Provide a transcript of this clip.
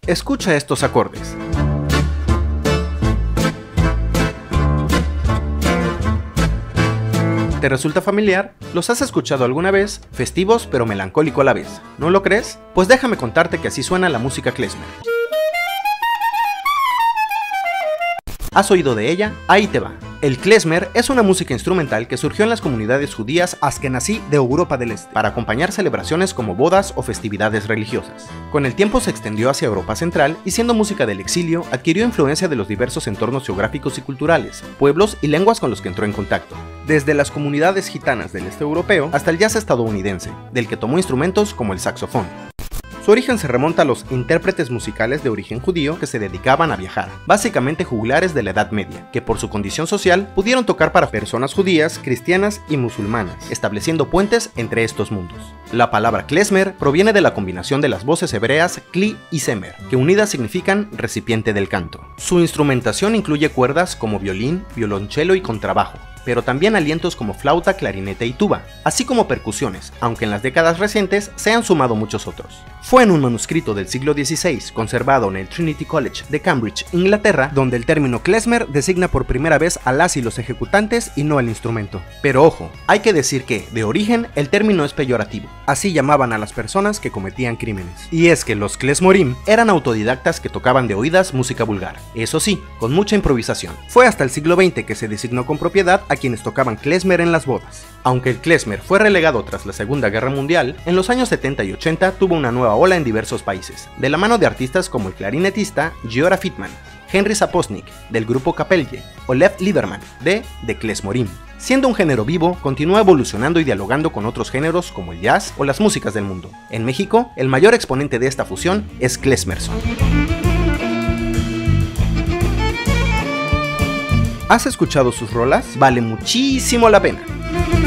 Escucha estos acordes. ¿Te resulta familiar? ¿Los has escuchado alguna vez? Festivos pero melancólico a la vez, ¿no lo crees? Pues déjame contarte que así suena la música klezmer. ¿Has oído de ella? Ahí te va. El klezmer es una música instrumental que surgió en las comunidades judías askenazí de Europa del Este para acompañar celebraciones como bodas o festividades religiosas. Con el tiempo se extendió hacia Europa Central y, siendo música del exilio, adquirió influencia de los diversos entornos geográficos y culturales, pueblos y lenguas con los que entró en contacto. Desde las comunidades gitanas del este europeo hasta el jazz estadounidense, del que tomó instrumentos como el saxofón. Su origen se remonta a los intérpretes musicales de origen judío que se dedicaban a viajar, básicamente juglares de la Edad Media, que por su condición social pudieron tocar para personas judías, cristianas y musulmanas, estableciendo puentes entre estos mundos. La palabra klezmer proviene de la combinación de las voces hebreas kli y semer, que unidas significan recipiente del canto. Su instrumentación incluye cuerdas como violín, violonchelo y contrabajo, pero también alientos como flauta, clarinete y tuba, así como percusiones, aunque en las décadas recientes se han sumado muchos otros. Fue en un manuscrito del siglo XVI, conservado en el Trinity College de Cambridge, Inglaterra, donde el término klezmer designa por primera vez a las y los ejecutantes y no al instrumento. Pero ojo, hay que decir que, de origen, el término es peyorativo, así llamaban a las personas que cometían crímenes. Y es que los klezmorim eran autodidactas que tocaban de oídas música vulgar, eso sí, con mucha improvisación. Fue hasta el siglo XX que se designó con propiedad a quienes tocaban klezmer en las bodas. Aunque el klezmer fue relegado tras la Segunda Guerra Mundial, en los años 70 y 80 tuvo una nueva ola en diversos países, de la mano de artistas como el clarinetista Giora Fitman, Henry Saposnik, del grupo Kapelje, o Lev Lieberman, de The Klezmorim. Siendo un género vivo, continúa evolucionando y dialogando con otros géneros como el jazz o las músicas del mundo. En México, el mayor exponente de esta fusión es Klezmerson. ¿Has escuchado sus rolas? Vale muchísimo la pena.